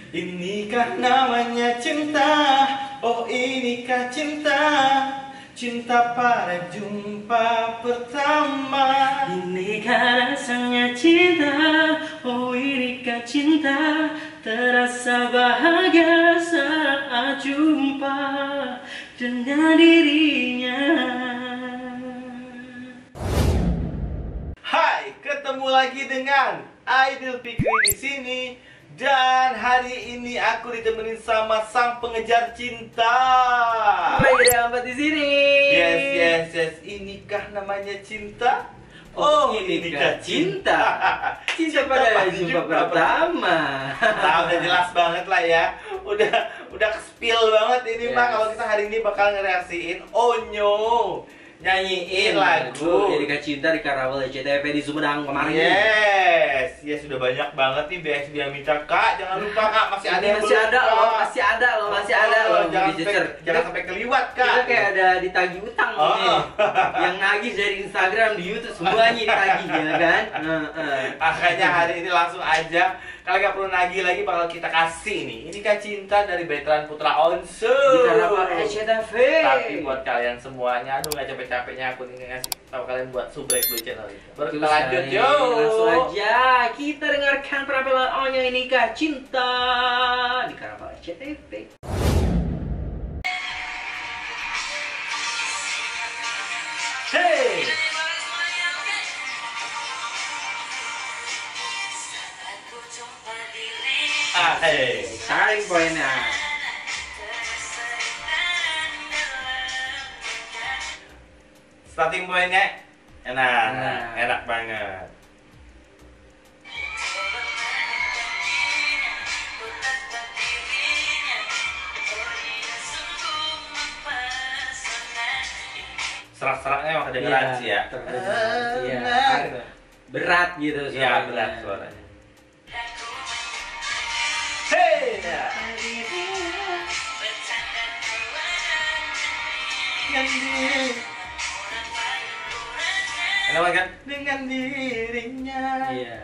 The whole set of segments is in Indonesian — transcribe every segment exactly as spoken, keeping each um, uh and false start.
Inikah namanya cinta? Oh inikah cinta? Cinta pada jumpa pertama. Inikah rasanya cinta? Oh inikah cinta? Terasa bahagia saat jumpa dengan dirinya. Hai, ketemu lagi dengan Aidil Fikri di sini. Dan hari ini aku ditemenin sama sang pengejar cinta. Baik, dapat di sini. Yes, yes, yes. Inikah namanya cinta? Oh, inikah cinta. Cinta pada jumpa pertama. Nah, udah jelas banget lah ya. Udah udah spill banget ini Yes. mah kalau kita hari ini bakal ngereaksiin Onyo nyanyiin lagu Inikah cinta di Karawal C T V di Sumedang kemarin. Yes, yes sudah banyak banget nih B X B yang minta Kak, jangan lupa Kak, masih ada yang Masih belum, ada Kak. loh, masih ada loh, masih ada loh. Jangan Di sampai, Jecer. jangan sampai keliwat Kak. Kita kayak ada ditagih utang Oh. nih. Yang nagih dari Instagram, di YouTube semuanya ditagih ya kan. Nah, eh. Makanya hari ini langsung aja. Kalau nggak perlu nagih lagi bakal kita kasih nih. Ini kan cinta dari Veteran Putra Onsu Di Karawal C T V. Tapi buat kalian semuanya, aduh nggak capek-capeknya aku nih ngasih tahu kalian buat subrek dulu channel itu. Baru kita Terus lanjut kali, yo. Langsung aja kita dengarkan penampilan Onyo Inikah Cinta di Karawal C T V. Hey. Ah, hey. Starting pointnya. Starting pointnya enak, Enak. enak banget. Serak-seraknya emang kedengeran Iya, sih ya. terdengar, iya. Enak. Berat gitu Iya suaranya. berat suaranya. Hey. Enak banget kan? Dengan dirinya. Iya.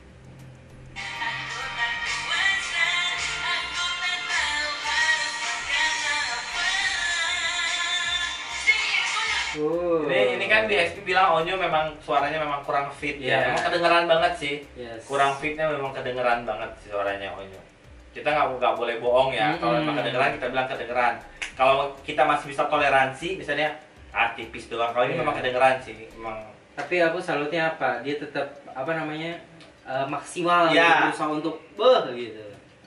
Uh. Ini, ini kan di X P bilang Onyo memang suaranya memang kurang fit ya. Iya. Memang kedengeran banget sih. Yes. Kurang fitnya memang kedengeran banget sih suaranya Onyo. Kita nggak nggak boleh bohong ya. Kalau Mm-mm. memang kedengeran kita bilang kedengeran. Kalau kita masih bisa toleransi, misalnya ah tipis doang. Kalau ini Iya. memang kedengeran sih. Memang. Tapi aku salutnya apa? Dia tetap apa namanya eh, maksimal Iya. gitu, berusaha untuk beh gitu.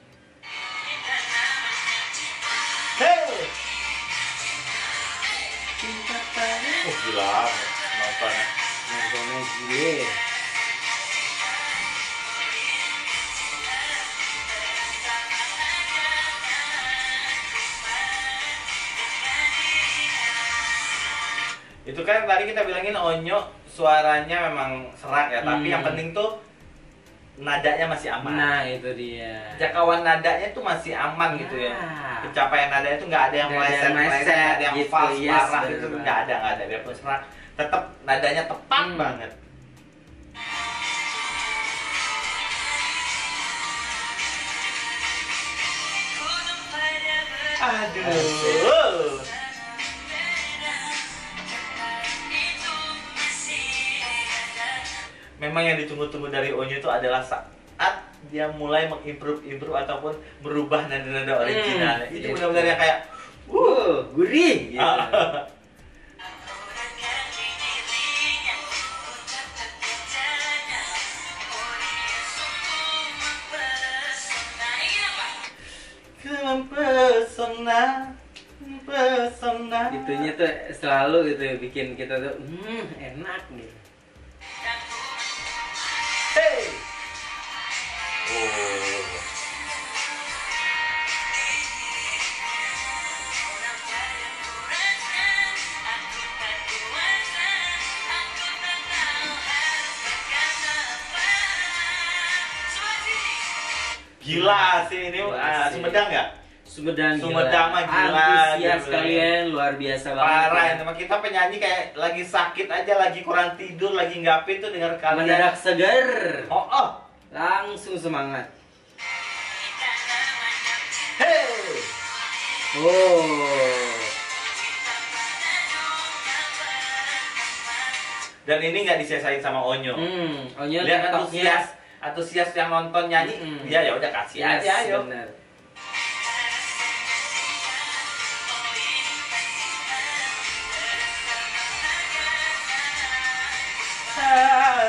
Hey. Oh gila, nontonnya. Nontonnya gile. Itu kan tadi kita bilangin Onyo suaranya memang serak ya, tapi Hmm. yang penting tuh nadanya masih aman. Nah itu dia. Jangkauan nadanya tuh masih aman gitu ya. Ah. Pencapaian nadanya tuh nggak ada yang Nggak ada meleset, yang meleset, meleset, nggak ada yang gitu, false yes, parah bener gitu, banget. nggak ada, nggak ada. Biarpun serak, tetap nadanya tepat Hmm. banget. Aduh. Memang yang ditunggu-tunggu dari Onyo itu adalah saat dia mulai mengimprove-improve ataupun merubah nada-nada originalnya. Hmm, Itu gitu. benar-benar yang kayak Uh, gurih gitu. ah. Mempesona, mempesona. Itunya tuh selalu gitu bikin kita tuh hmm enak gitu. Hey. Oh. Gila sih ini Gila uh, sih. Sumedang nggak? Sumedang, Sumedang mah gila, antusias gila. kalian luar biasa banget. Parah, ya. Teman kita penyanyi kayak lagi sakit aja, lagi kurang tidur, lagi nggak fit tuh dengar kalian. Mendadak segar, Oh, oh. langsung semangat. Oh. Dan ini nggak disesain sama Onyo. Hmm, Onyo Lihat TikToknya. antusias, antusias yang nonton nyanyi, Mm-mm. dia ya udah kasih Yes, aja, ayo. bener. Ah.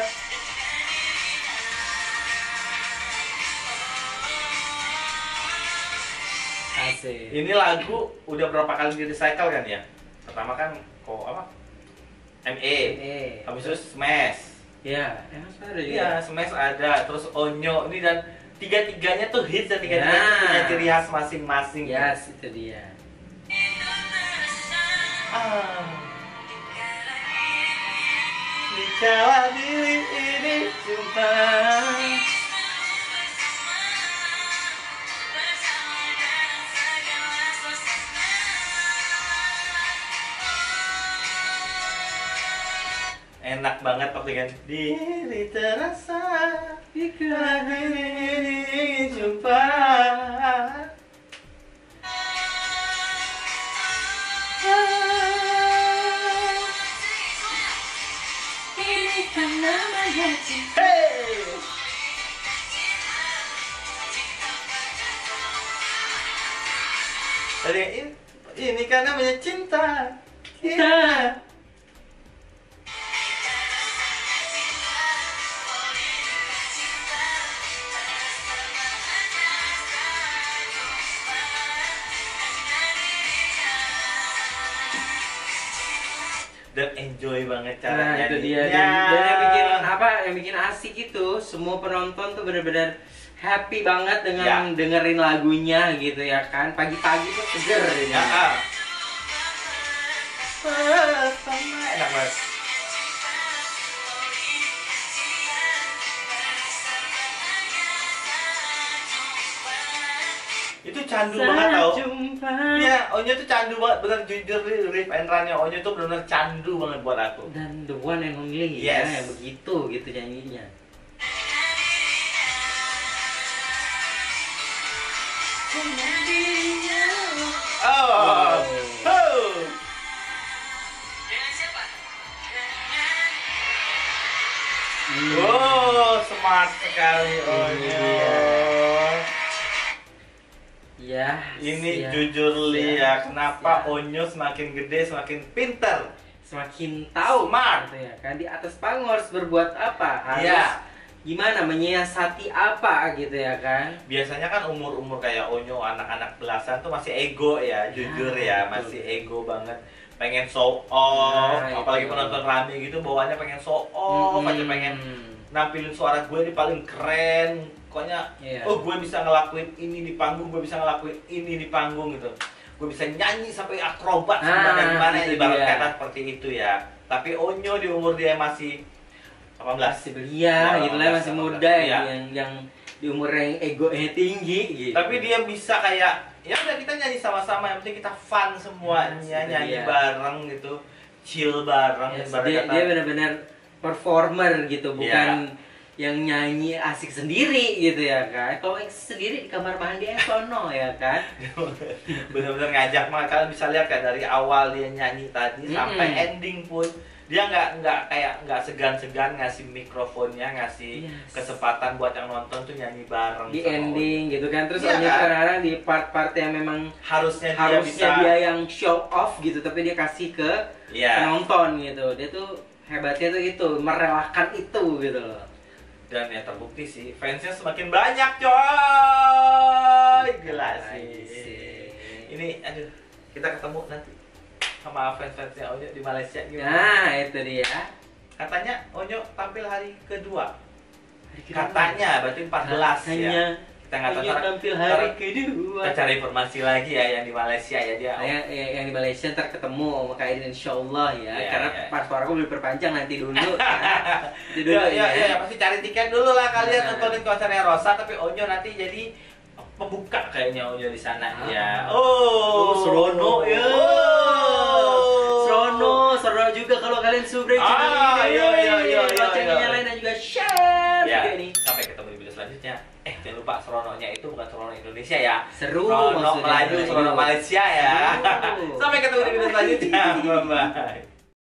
Asik. Ini lagu udah berapa kali di recycle kan ya? Pertama kan kok apa? M E. Eh. Habis itu Smash. Ya, emang ada ya. Iya, Smash ada, terus Onyo ini dan tiga-tiganya tuh hits dan tiga-tiganya Ya. tuh punya ciri khas masing-masing. Yes, itu dia. Ah. Dikala diri ini jumpa. Enak banget waktu kan diri terasa jika diri jumpa. Ini kan namanya cinta. Hey! Tadi ini, ini kan namanya cinta. Cinta. Dan enjoy banget cara Nah, itu dia. nyanyinya. Dan, dan yang bikin apa? Yang bikin asik itu, semua penonton tuh benar-benar happy banget dengan Ya. dengerin lagunya gitu ya kan. Pagi-pagi tuh seger ini. Ya, ah. Pertama, enak banget. Itu candu banget tau. Jumpa. Iya, Onyo tuh candu banget, bener jujur riff and run-nya Onyo tuh bener-bener candu banget buat aku. Dan the one and only Yes. ya, yang begitu gitu nyanyinya. Oh, oh. Hmm. Oh, smart sekali Onyo. Ya. Ini siap, jujur Li ya, siap, kenapa siap. Onyo semakin gede semakin pinter. Semakin tahu Smart. gitu ya kan, di atas panggung harus berbuat apa, harus Iya. gimana menyiasati apa gitu ya kan. Biasanya kan umur-umur kayak Onyo anak-anak belasan tuh masih ego ya, jujur ya, betul. masih ego banget. Pengen show off, Nah, apalagi itu. penonton rame gitu bawaannya pengen show off, aja Hmm. pengen nampilin suara gue di paling keren. Pokoknya, Iya. oh gue bisa ngelakuin ini di panggung, gue bisa ngelakuin ini di panggung gitu. Gue bisa nyanyi sampai akrobat Ah, gimana gimana itu ibarat dia. kata seperti itu ya. Tapi Onyo di umur dia masih delapan belas. Masih belia Ya, gitu lah, masih delapan belas. muda Iya. yang yang di umur yang egonya tinggi gitu. Tapi dia bisa kayak ya udah kita nyanyi sama-sama, yang penting kita fun semuanya, Yes, itu nyanyi dia. bareng gitu, chill bareng. Yes, ibarat dia, kata. dia benar-benar performer gitu, bukan yang nyanyi asik sendiri gitu ya kan. Kalau yang sendiri di kamar mandi ya sono ya kan. Bener-bener ngajak mah, kalian bisa lihat kan dari awal dia nyanyi tadi Mm-mm. sampai ending pun dia nggak nggak kayak nggak segan-segan ngasih mikrofonnya, ngasih Yes. kesempatan buat yang nonton tuh nyanyi bareng Di sama ending gitu kan. Terus Iya Onyo kan? kadang-kadang di part-part yang memang Onyo. harusnya dia harusnya bisa dia yang show off gitu, tapi dia kasih ke Iya. penonton gitu. Dia tuh hebatnya tuh itu, merelakan itu gitu loh. Dan ya terbukti sih fansnya semakin banyak coy, gila Lagi sih. Ini aduh, kita ketemu nanti sama fans-fansnya Onyo di Malaysia gimana? Nah, itu dia. Katanya Onyo tampil hari kedua. Hari kedua. Katanya berarti empat belas ya. Katanya Kita nggak tahu. Onyo ntar- tampil ntar hari kedua. Kita cari informasi lagi ya yang di Malaysia ya dia. Nah, yang, yang, yang di Malaysia ntar ketemu sama Kak Aiden insyaallah ya. Iya, Karena iya. pas suaraku belum perpanjang nanti dulu ya. Nanti dulu Ya, ya. ya, ya, pasti cari tiket dulu lah kalian Nah. nontonin konsernya Rosa, tapi Onyo nanti jadi pembuka kayaknya Onyo di sana Ah. ya. Oh, Oh, serono ya. Oh. Serono, serono juga kalau kalian subrek Ah, channel ini. iya, iya, iya, Loncengnya iya, iya. nyalain dan juga share Ya, video ini. sampai ketemu di video selanjutnya. Eh, jangan lupa serononya itu bukan seronok Indonesia ya. Seru Seronok maksudnya. Melayu, seronok Malaysia ya. Seru. Sampai ketemu di video selanjutnya. Bye bye.